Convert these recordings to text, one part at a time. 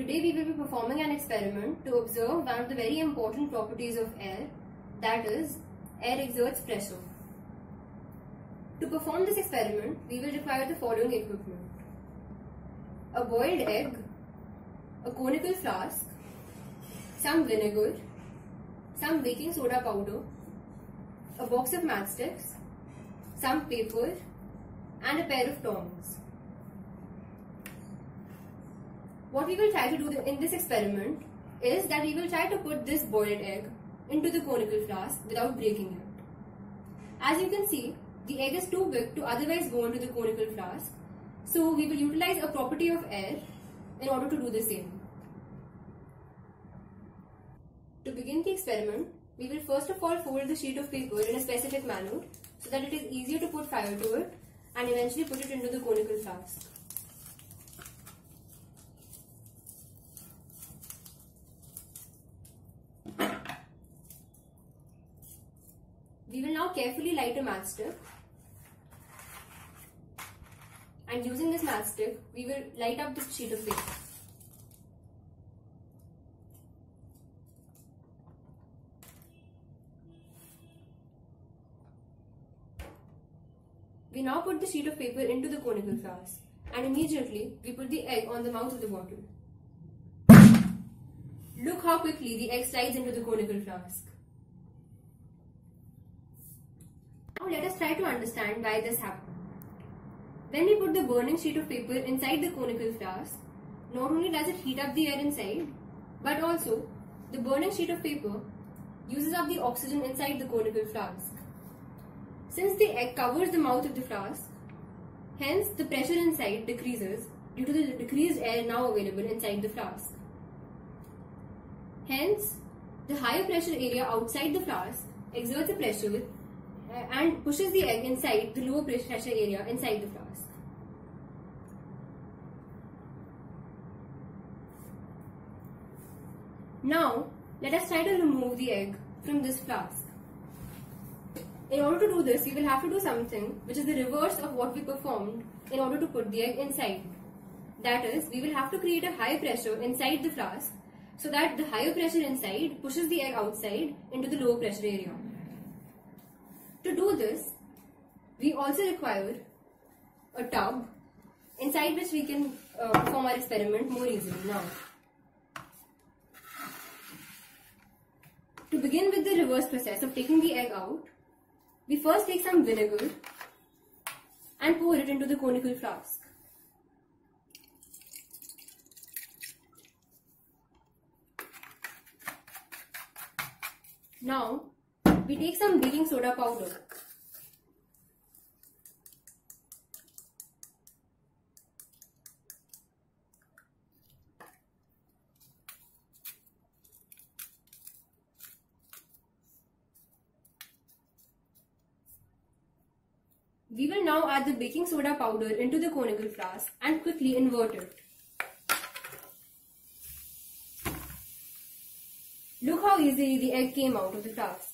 Today we will be performing an experiment to observe one of the very important properties of air, that is, air exerts pressure. To perform this experiment, we will require the following equipment: a boiled egg, a conical flask, some vinegar, some baking soda powder, a box of matchsticks, some paper, and a pair of tongs. What we will try to do in this experiment is that we will try to put this boiled egg into the conical flask without breaking it. As you can see, the egg is too big to otherwise go into the conical flask, so we will utilize a property of air in order to do the same. To begin the experiment, we will first of all fold the sheet of paper in a specific manner so that it is easier to put fire to it and eventually put it into the conical flask. We will now carefully light a matchstick, and using this matchstick, we will light up this sheet of paper. We now put the sheet of paper into the conical flask, and immediately we put the egg on the mouth of the bottle. Look how quickly the egg slides into the conical flask. Now let us try to understand why this happened. When we put the burning sheet of paper inside the conical flask, not only does it heat up the air inside, but also the burning sheet of paper uses up the oxygen inside the conical flask. Since the egg covers the mouth of the flask, hence the pressure inside decreases due to the decreased air now available inside the flask. Hence, the higher pressure area outside the flask exerts a pressure and pushes the egg inside the lower pressure area inside the flask. Now, let us try to remove the egg from this flask. In order to do this, we will have to do something which is the reverse of what we performed in order to put the egg inside. That is, we will have to create a high pressure inside the flask so that the higher pressure inside pushes the egg outside into the lower pressure area. To do this, we also require a tub inside which we can perform our experiment more easily now. To begin with the reverse process of taking the egg out, we first take some vinegar and pour it into the conical flask. Now, we take some baking soda powder. We will now add the baking soda powder into the conical flask and quickly invert it. Look how easily the egg came out of the flask.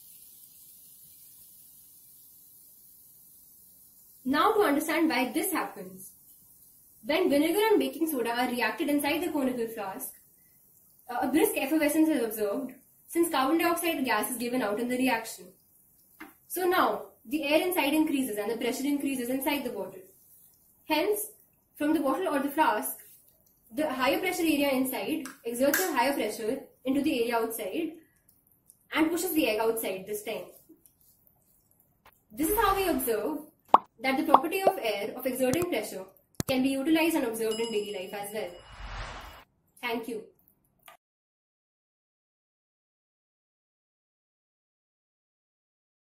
Now to understand why this happens. When vinegar and baking soda are reacted inside the conical flask, a brisk effervescence is observed since carbon dioxide gas is given out in the reaction. So now, the air inside increases and the pressure increases inside the bottle. Hence, from the bottle or the flask, the higher pressure area inside exerts a higher pressure into the area outside and pushes the egg outside this time. This is how we observe that the property of air of exerting pressure can be utilized and observed in daily life as well. Thank you.